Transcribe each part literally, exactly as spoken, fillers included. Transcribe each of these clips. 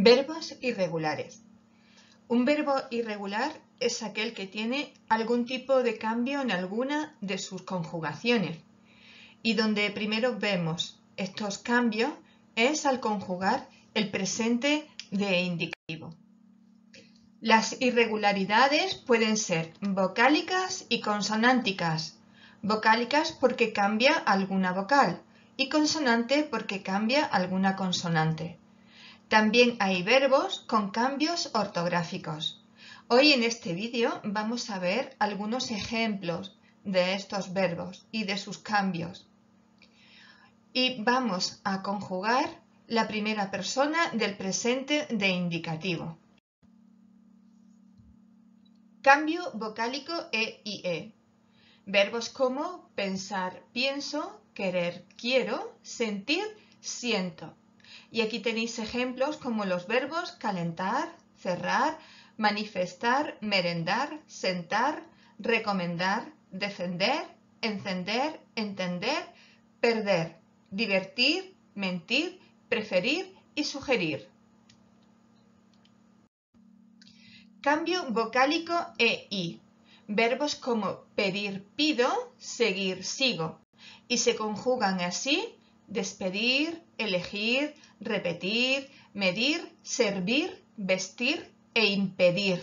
Verbos irregulares. Un verbo irregular es aquel que tiene algún tipo de cambio en alguna de sus conjugaciones. Y donde primero vemos estos cambios es al conjugar el presente de indicativo. Las irregularidades pueden ser vocálicas y consonánticas. Vocálicas porque cambia alguna vocal y consonante porque cambia alguna consonante. También hay verbos con cambios ortográficos. Hoy en este vídeo vamos a ver algunos ejemplos de estos verbos y de sus cambios. Y vamos a conjugar la primera persona del presente de indicativo. Cambio vocálico e ie. Verbos como pensar, pienso, querer, quiero, sentir, siento. Y aquí tenéis ejemplos como los verbos calentar, cerrar, manifestar, merendar, sentar, recomendar, defender, encender, entender, perder, divertir, mentir, preferir y sugerir. Cambio vocálico e i. Verbos como pedir, pido, seguir, sigo. Y se conjugan así: despedir, elegir, repetir, medir, servir, vestir e impedir.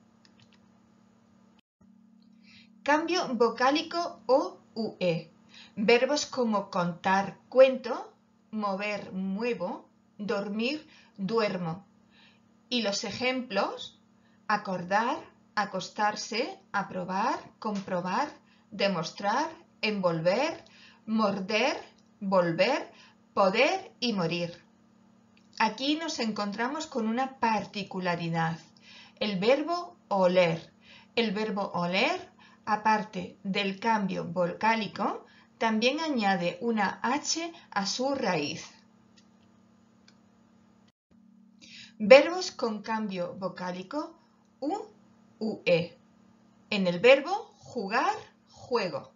Cambio vocálico o ue. Verbos como contar, cuento, mover, muevo, dormir, duermo. Y los ejemplos: acordar, acostarse, aprobar, comprobar, demostrar, envolver, morder, volver, poder y morir. Aquí nos encontramos con una particularidad: el verbo oler. El verbo oler, aparte del cambio vocálico, también añade una H a su raíz. Verbos con cambio vocálico u, ue. En el verbo jugar, juego.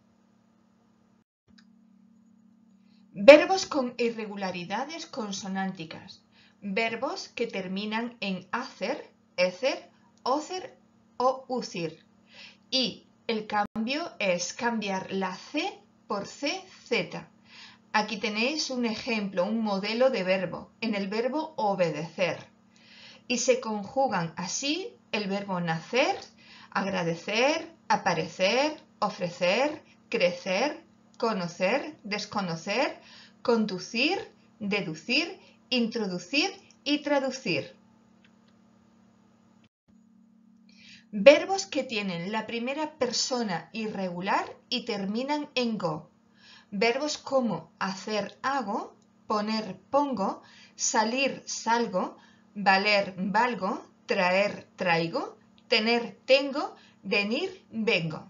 Verbos con irregularidades consonánticas. Verbos que terminan en acer, ecer, ocer o ucir. Y el cambio es cambiar la C por C, Z. Aquí tenéis un ejemplo, un modelo de verbo, en el verbo obedecer. Y se conjugan así el verbo nacer, agradecer, aparecer, ofrecer, crecer, conocer, desconocer, conducir, deducir, introducir y traducir. Verbos que tienen la primera persona irregular y terminan en go. Verbos como hacer, hago, poner, pongo, salir, salgo, valer, valgo, traer, traigo, tener, tengo, venir, vengo.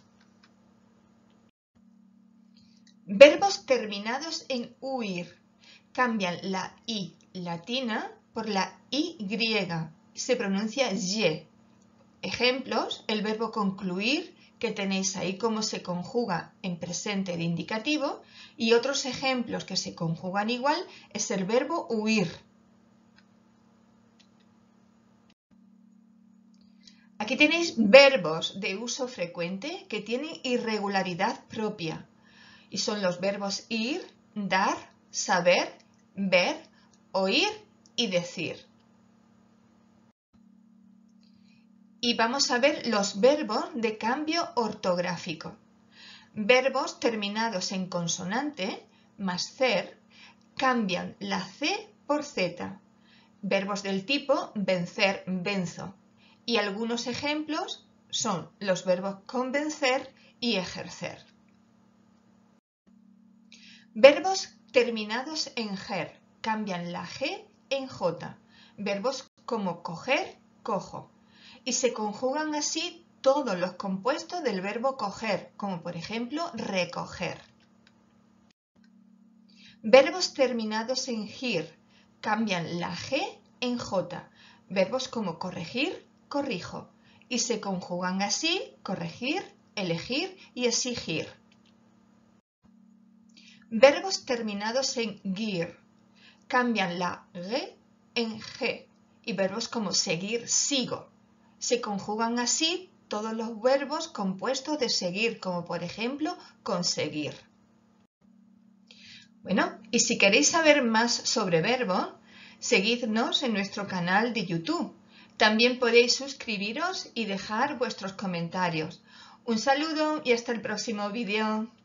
Verbos terminados en uir. Cambian la i latina por la y griega. Se pronuncia ye. Ejemplos: el verbo concluir, que tenéis ahí cómo se conjuga en presente de indicativo, y otros ejemplos que se conjugan igual es el verbo huir. Aquí tenéis verbos de uso frecuente que tienen irregularidad propia. Y son los verbos ir, dar, saber, ver, oír y decir. Y vamos a ver los verbos de cambio ortográfico. Verbos terminados en consonante más cer cambian la C por Z. Verbos del tipo vencer, venzo. Y algunos ejemplos son los verbos convencer y ejercer. Verbos terminados en ger cambian la G en J. Verbos como coger, cojo. Y se conjugan así todos los compuestos del verbo coger, como por ejemplo recoger. Verbos terminados en gir cambian la G en J. Verbos como corregir, corrijo. Y se conjugan así corregir, elegir y exigir. Verbos terminados en gir cambian la G en G y verbos como seguir, sigo. Se conjugan así todos los verbos compuestos de seguir, como por ejemplo conseguir. Bueno, y si queréis saber más sobre verbos, seguidnos en nuestro canal de YouTube. También podéis suscribiros y dejar vuestros comentarios. Un saludo y hasta el próximo vídeo.